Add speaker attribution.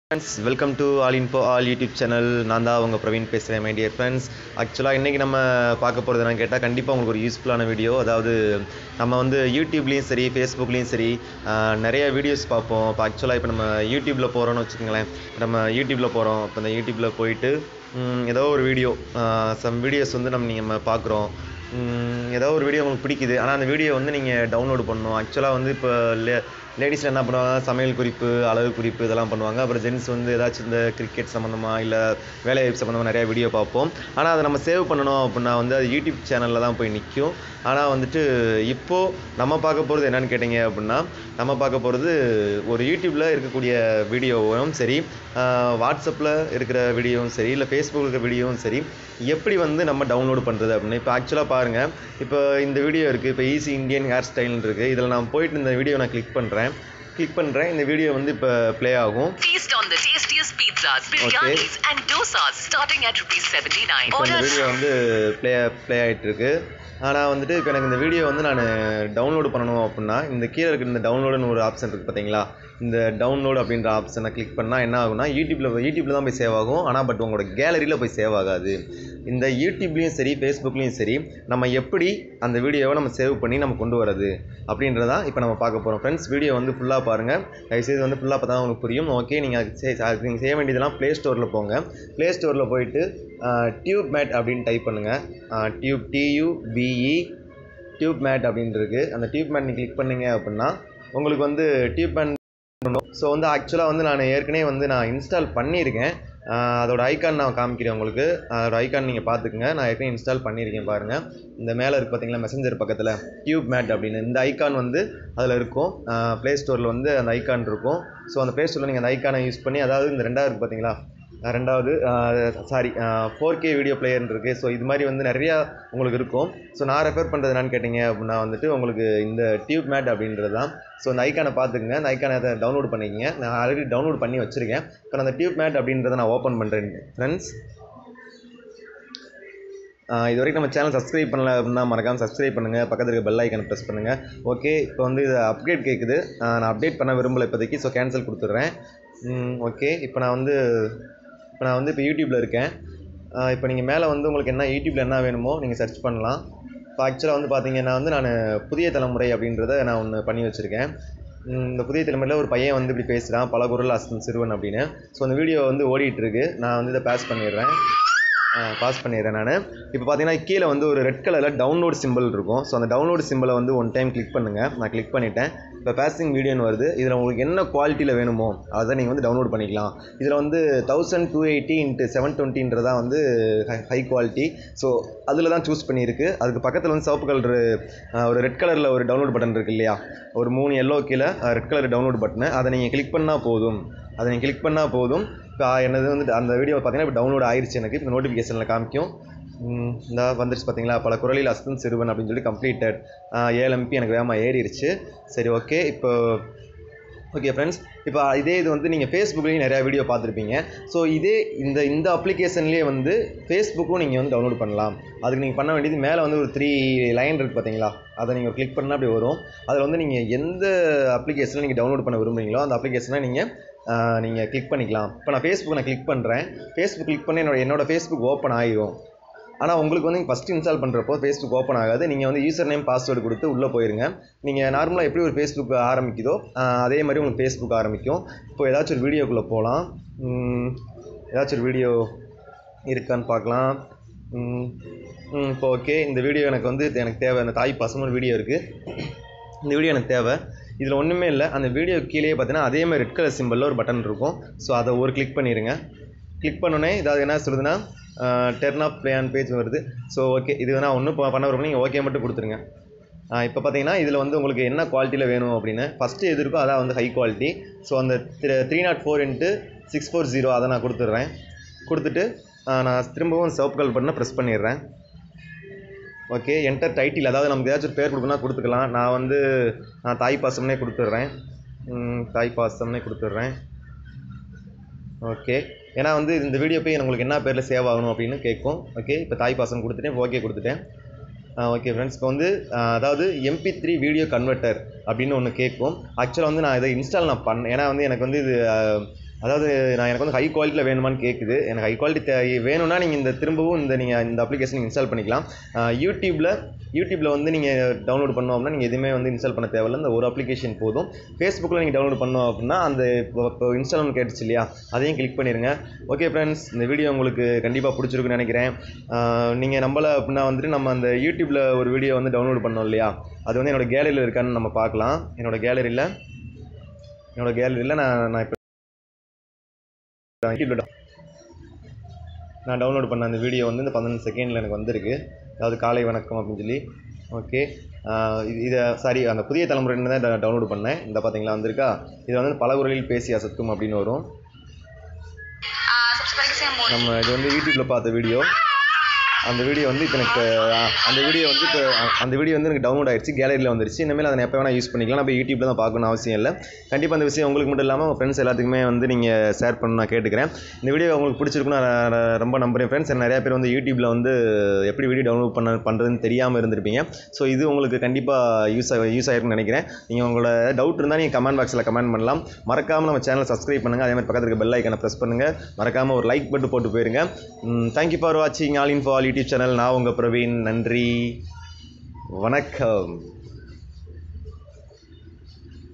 Speaker 1: Friends, welcome to All INFO ALL YouTube channel. நான் தான் உங்கள் பிரவீன் பேசுகிறேன். மை டியர் ஃப்ரெண்ட்ஸ், ஆக்சுவலாக இன்றைக்கி நம்ம பார்க்க போகிறது என்னன்னு கேட்டால் கண்டிப்பாக உங்களுக்கு ஒரு யூஸ்ஃபுல்லான வீடியோ. அதாவது நம்ம வந்து யூடியூப்லேயும் சரி ஃபேஸ்புக்லேயும் சரி நிறைய வீடியோஸ் பார்ப்போம். இப்போ ஆக்சுவலாக இப்போ நம்ம யூடியூப்பில் போகிறோன்னு வச்சுக்கோங்களேன். நம்ம யூடியூப்பில் போகிறோம். இப்போ இந்த யூடியூப்பில் போயிட்டு ஏதோ ஒரு வீடியோ சம் வீடியோஸ் வந்து நம்ம பார்க்குறோம். ஏதோ ஒரு வீடியோ உங்களுக்கு பிடிக்குது, ஆனால் அந்த வீடியோ வந்து நீங்கள் டவுன்லோடு பண்ணணும். ஆக்சுவலாக வந்து இப்போ லேடிஸில் என்ன பண்ணுவாங்க, சமையல் குறிப்பு, அழகு குறிப்பு இதெல்லாம் பண்ணுவாங்க. அப்புறம் ஜென்ஸ் வந்து ஏதாச்சும் இந்த கிரிக்கெட் சம்மந்தமாக இல்லை வேலைவாய்ப்பு சம்மந்தமாக நிறையா வீடியோ பார்ப்போம். ஆனால் அதை நம்ம சேவ் பண்ணணும் அப்படின்னா வந்து அது யூடியூப் சேனலில் தான் போய் நிற்கும். ஆனால் வந்துட்டு இப்போது நம்ம பார்க்க போகிறது என்னென்னு கேட்டிங்க அப்படின்னா, நம்ம பார்க்க போகிறது ஒரு யூடியூப்பில் இருக்கக்கூடிய வீடியோவும் சரி, வாட்ஸ்அப்பில் இருக்கிற வீடியோவும் சரி, இல்லை ஃபேஸ்புக்கில் இருக்கிற வீடியோவும் சரி, எப்படி வந்து நம்ம டவுன்லோடு பண்ணுறது அப்படின்னு. இப்போ ஆக்சுவலாக பாருங்கள், இப்போ இந்த வீடியோ இருக்குது. இப்போ ஈஸி இந்தியன் ஹேர் ஸ்டைல்னு இருக்குது. இதில் நான் போயிட்டு இந்த வீடியோ நான் கிளிக் பண்ணுறேன். இந்த வீடியோ வந்து இப்போ ப்ளே ஆகும். இந்த வீடியோ வந்து ப்ளே ஆகிட்டு இருக்கு. ஆனால் வந்துட்டு இப்போ எனக்கு இந்த வீடியோ வந்து நான் டவுன்லோடு பண்ணணும் அப்படின்னா, இந்த கீழே இருக்கிற இந்த டவுன்லோடுன்னு ஒரு ஆப்ஷன் இருக்குது பார்த்தீங்களா, இந்த டவுன்லோடு அப்படின்ற ஆப்ஷனை கிளிக் பண்ணால் என்ன ஆகும்னா, யூடியூப்பில் தான் போய் சேவ் ஆகும். ஆனால் பட் உங்களோட கேலரியில் போய் சேவ் ஆகாது. இந்த யூடியூப்லேயும் சரி ஃபேஸ்புக்லேயும் சரி நம்ம எப்படி அந்த வீடியோவை நம்ம சேவ் பண்ணி நம்ம கொண்டு வரது அப்படின்றதான் இப்போ நம்ம பார்க்க போகிறோம். ஃப்ரெண்ட்ஸ், வீடியோ வந்து ஃபுல்லாக பாருங்கள். தயவுசெய்து வந்து ஃபுல்லாக பார்த்தா உங்களுக்கு புரியும். ஓகே, நீங்கள் நீங்கள் செய்ய வேண்டியதெல்லாம் ப்ளே ஸ்டோரில் போங்க. ப்ளே ஸ்டோரில் போயிட்டு டியூப் மேட் அப்படின்னு டைப் பண்ணுங்கள். TUBE டியூப் மேட் அப்படின்னு இருக்குது. அந்த டியூப் மேட் நீங்கள் கிளிக் பண்ணிங்க அப்படின்னா உங்களுக்கு வந்து டியூப் மேட். ஸோ வந்து ஆக்சுவலாக வந்து நான் ஏற்கனவே வந்து நான் இன்ஸ்டால் பண்ணியிருக்கேன். அதோட ஐக்கான் நான் காமிக்கிறேன் உங்களுக்கு. அதோட ஐக்கான் நீங்கள் பார்த்துக்குங்க. நான் ஏற்கனவே இன்ஸ்டால் பண்ணியிருக்கேன் பாருங்கள். இந்த மேலே இருக்குது பார்த்தீங்களா, மெசஞ்சர் பக்கத்தில் டியூப் மேட் அப்படின்னு இந்த ஐக்கான் வந்து அதில் இருக்கும். ப்ளே ஸ்டோரில் வந்து அந்த ஐக்கான் இருக்கும். ஸோ அந்த ப்ளே ஸ்டோரில் நீங்கள் அந்த ஐக்கானை யூஸ் பண்ணி, அதாவது இந்த ரெண்டாவது இருக்குது பார்த்தீங்களா, 4K வீடியோ பிளேயர்னு இருக்குது. ஸோ இது மாதிரி வந்து நிறையா உங்களுக்கு இருக்கும். ஸோ நான் ரெஃபர் பண்ணுறது என்னன்னு கேட்டிங்க அப்படின்னா வந்துட்டு உங்களுக்கு இந்த டியூப் மேட் அப்படின்றது தான். ஸோ அந்த ஐக்கானை பார்த்துக்குங்க. அந்த ஐக்கானை டவுன்லோட் பண்ணிக்கங்க. நான் ஆல்ரெடி டவுன்லோட் பண்ணி வச்சுருக்கேன். இப்போ அந்த டியூப் மேட் அப்படின்றத நான் ஓப்பன் பண்ணுறேன். ஃப்ரெண்ட்ஸ், இது வரைக்கும் நம்ம சேனல் சப்ஸ்கிரைப் பண்ணல அப்படின்னா மறக்காமல் சப்ஸ்கிரைப் பண்ணுங்கள். பக்கத்தில் இருக்க பெல் ஐக்கானை ப்ரெஸ் பண்ணுங்கள். ஓகே, இப்போ வந்து இது அப்டேட் கேட்குது. நான் அப்டேட் பண்ண விரும்பலை இப்போதைக்கு. ஸோ கேன்சல் கொடுத்துட்றேன். ஓகே, இப்போ நான் வந்து இப்போ யூடியூப்பில் இருக்கேன். இப்போ நீங்கள் மேலே வந்து உங்களுக்கு என்ன யூடியூப்பில் என்ன வேணுமோ நீங்கள் சர்ச் பண்ணலாம். இப்போ ஆக்சுவலாக வந்து பார்த்தீங்கன்னா வந்து நான் புதிய தலைமுறை அப்படின்றத நான் ஒன்று பண்ணி வச்சுருக்கேன். இந்த புதிய தலைமுறையில் ஒரு பையன் வந்து இப்படி பேசுகிறான், பல குரல் அசன் சிறுவன் அப்படின்னு. ஸோ அந்த வீடியோ வந்து ஓடிட்டுருக்கு. நான் வந்து இதை பாஸ் பண்ணிடுறேன் நான். இப்போ பார்த்தீங்கன்னா கீழே வந்து ஒரு ரெட் கலரில் டவுன்லோட் சிம்பிள் இருக்கும். ஸோ அந்த டவுன்லோட் சிம்பிளை வந்து ஒன் டைம் கிளிக் பண்ணுங்கள். நான் கிளிக் பண்ணிவிட்டேன். இப்போ பாசிங் வீடியோன்னு வருது. இதில் உங்களுக்கு என்ன குவாலிட்டியில் வேணுமோ அதை நீங்கள் வந்து டவுன்லோட் பண்ணிக்கலாம். இதில் வந்து 1280x720 வந்து ஹை குவாலிட்டி. ஸோ அதில் தான் சூஸ் பண்ணியிருக்கு. அதுக்கு பக்கத்தில் வந்து சிவப்பு கலர் ஒரு ரெட் கலரில் ஒரு டவுன்லோட் பட்டன் இருக்குது இல்லையா, ஒரு 3 எல்லோ கீழே ரெட் கலர் டவுன்லோட் பட்டனை அதை நீங்கள் கிளிக் பண்ணால் போதும். இப்போ என்னது வந்து அந்த வீடியோ பார்த்தீங்கன்னா இப்போ டவுன்லோட் ஆயிடுச்சு. எனக்கு இப்போ நோட்டிஃபிகேஷனில் காமிக்கும். இந்த வந்துருச்சு பார்த்தீங்களா, பல குரலில் அசன் சிறுவன் அப்படின்னு சொல்லி கம்ப்ளீட்டட் 7 MB எனக்கு வேகமாக ஏறிடுச்சு. சரி, ஓகே. ஓகே ஃப்ரெண்ட்ஸ், இப்போ இது வந்து நீங்கள் ஃபேஸ்புக்லேயும் நிறையா வீடியோ பார்த்துருப்பீங்க. ஸோ இந்த அப்ளிகேஷன்லேயே வந்து ஃபேஸ்புக்கும் நீங்கள் வந்து டவுன்லோட் பண்ணலாம். அதுக்கு நீங்கள் பண்ண வேண்டியது மேலே வந்து ஒரு 3 லைன் இருக்குது பார்த்தீங்களா, அதை நீங்கள் கிளிக் பண்ணால் அப்படி வரும். அதில் வந்து நீங்கள் எந்த அப்ளிகேஷனில் நீங்கள் டவுன்லோட் பண்ண விரும்புகிறீங்களோ அந்த அப்ளிகேஷனை நீங்கள் கிளிக் பண்ணிக்கலாம். இப்போ நான் ஃபேஸ்புக் கிளிக் பண்ணுறேன். ஃபேஸ்புக் கிளிக் பண்ணி என்னோட ஃபேஸ்புக் ஓப்பன் ஆகிடும். ஆனால் உங்களுக்கு வந்து ஃபஸ்ட்டு இன்ஸ்டால் பண்ணுறப்போ ஃபேஸ்புக் ஓப்பன் ஆகாது. நீங்கள் வந்து யூசர் நேம் பாஸ்வேர்டு கொடுத்து உள்ளே போயிருங்க. நீங்கள் நார்மலாக எப்படி ஒரு ஃபேஸ்புக் ஆரம்பிக்குதோ அதே மாதிரி உங்களுக்கு ஃபேஸ்புக் ஆரம்பிக்கும். இப்போ ஏதாச்சும் ஒரு வீடியோக்குள்ளே போகலாம். ஏதாச்சும் ஒரு வீடியோ இருக்கான்னு பார்க்கலாம். இப்போ ஓகே, இந்த வீடியோ எனக்கு தேவை. அந்த தாய் பாசம்னு வீடியோ இருக்குது. இந்த வீடியோ எனக்கு தேவை. இதில் ஒன்றுமே இல்லை. அந்த வீடியோ கீழே பார்த்தீங்கன்னா அதே மாதிரி ரெட் கலர் சிம்பிளில் ஒரு பட்டன் இருக்கும். ஸோ அதை ஒரு கிளிக் பண்ணிடுங்க. கிளிக் பண்ணோன்னே இதாவது என்ன சொல்லுதுன்னா turn off play on page வருது. ஸோ ஓகே, இது நான் ஒன்றும் பண்ண விரும்பல. நீங்கள் ஓகே மட்டும் கொடுத்துருங்க. இப்போ பார்த்தீங்கன்னா இதில் வந்து உங்களுக்கு என்ன குவாலிட்டியில் வேணும் அப்படின்னு ஃபஸ்ட்டு எது இருக்கோ அதான் வந்து ஹை குவாலிட்டி. ஸோ அந்த 304x640 அதை நான் கொடுத்துட்டு நான் திரும்பவும் சிவப்பு கலர் பட்டனை ப்ரெஸ் பண்ணிடுறேன். ஓகே, என்டர் டைட்டில், அதாவது நமக்கு ஏதாச்சும் பேர் கொடுக்கணும்னா கொடுத்துக்கலாம். நான் தாய் பாசம்னே கொடுத்துட்றேன். ஓகே, ஏன்னா வந்து இந்த வீடியோ போய் உங்களுக்கு என்ன பேரில் சேவ் ஆகணும் அப்படின்னு கேட்கும். ஓகே, இப்போ தாய் பாசம் கொடுத்துட்டேன். ஓகே கொடுத்துட்டேன். ஓகே ஃப்ரெண்ட்ஸ், இப்போ வந்து அதாவது MP3 வீடியோ கன்வெர்ட்டர் அப்படின்னு ஒன்று கேட்கும். ஆக்சுவலாக வந்து நான் இதை இன்ஸ்டால் பண்ணேன். ஏன்னா வந்து எனக்கு வந்து இது அதாவது எனக்கு வந்து ஹை குவாலிட்டியில் வேணுமான்னு கேட்குது. எனக்கு ஹை குவாலிட்டி வேணும்னா நீங்கள் திரும்பவும் நீங்கள் இந்த அப்ளிகேஷன் இன்ஸ்டால் பண்ணிக்கலாம். யூடியூப்பில் வந்து நீங்கள் டவுன்லோட் பண்ணோம் அப்படின்னா நீங்கள் எதுவுமே வந்து இன்ஸ்டால் பண்ண தேவையில்ல. இந்த ஒரு அப்ளிகேஷன் போதும். ஃபேஸ்புக்கில் நீங்கள் டவுன்லோட் பண்ணோம் அப்படின்னா அந்த இப்போ இன்ஸ்டால்மெண்ட் கேட்டுச்சு இல்லையா, அதையும் கிளிக் பண்ணிடுங்க. ஓகே ஃப்ரெண்ட்ஸ், இந்த வீடியோ உங்களுக்கு கண்டிப்பாக பிடிச்சிருக்குன்னு நினைக்கிறேன். நீங்கள் நம்பலை அப்படின்னா வந்துட்டு நம்ம அந்த யூடியூப்பில் ஒரு வீடியோ வந்து டவுன்லோட் பண்ணோம் இல்லையா, அது வந்து என்னோடய கேலரியில் இருக்கான்னு நம்ம பார்க்கலாம். என்னோடய கேலரியில் நான் இப்போ யூடியூப்பில் நான் டவுன்லோட் பண்ண அந்த வீடியோ வந்து இந்த 15 செகண்டில் எனக்கு வந்திருக்கு. அதாவது காலை வணக்கம் அப்படின்னு சொல்லி. ஓகே, அந்த புதிய தலைமுறைன்னு தான் டவுன்லோட் பண்ணேன். இந்த பார்த்தீங்களா வந்திருக்கா. இதில் வந்து பல குரலில் பேசி அசத்தும் அப்படின்னு வரும். நம்ம இது வந்து யூடியூப்பில் பார்த்த வீடியோ. அந்த வீடியோ வந்து இப்போ எனக்கு அந்த வீடியோ வந்து எனக்கு டவுன்லோட் ஆகிடுச்சு, கேலரியில் வந்துருச்சு. இனிமேல் அதை எப்போ வேணால் யூஸ் பண்ணிக்கலாம். நம்ம யூடியூப்பில் தான் பார்க்கணும் அவசியம் இல்லை. கண்டிப்பாக அந்த விஷயம் உங்களுக்கு மட்டும் இல்லாமல் உங்கள் ஃப்ரெண்ட்ஸ் எல்லாத்துக்குமே வந்து நீங்கள் ஷேர் பண்ணணும் நான் கேட்டுக்கிறேன். இந்த வீடியோ உங்களுக்கு பிடிச்சிருக்குன்னு நான் ரொம்ப நம்புகிறேன் ஃப்ரெண்ட்ஸ். நிறையா பேர் வந்து யூடியூப்பில் வந்து எப்படி வீடியோ டவுன்லோட் பண்ணுறதுன்னு தெரியாமல் இருந்திருப்பீங்க. ஸோ இது உங்களுக்கு கண்டிப்பாக யூஸ் ஆகிருக்குன்னு நினைக்கிறேன். நீங்கள் உங்களோட டவுட் இருந்தால் நீங்கள் கமெண்ட் பாக்ஸில் கமெண்ட் பண்ணலாம். மறக்காமல் நம்ம சேனலை சப்ஸ்கிரைப் பண்ணுங்கள். அதே மாதிரி பக்கத்தில் இருக்க பெல் ஐக்கனை ப்ரெஸ் பண்ணுங்கள். மறக்காமல் ஒரு லைக் பட்டு போட்டு போயிருங்க. தேங்க்யூ ஃபார் வாட்சிங் all info all YouTube channel. நான் உங்கள் பிரவீன். நன்றி, வணக்கம்.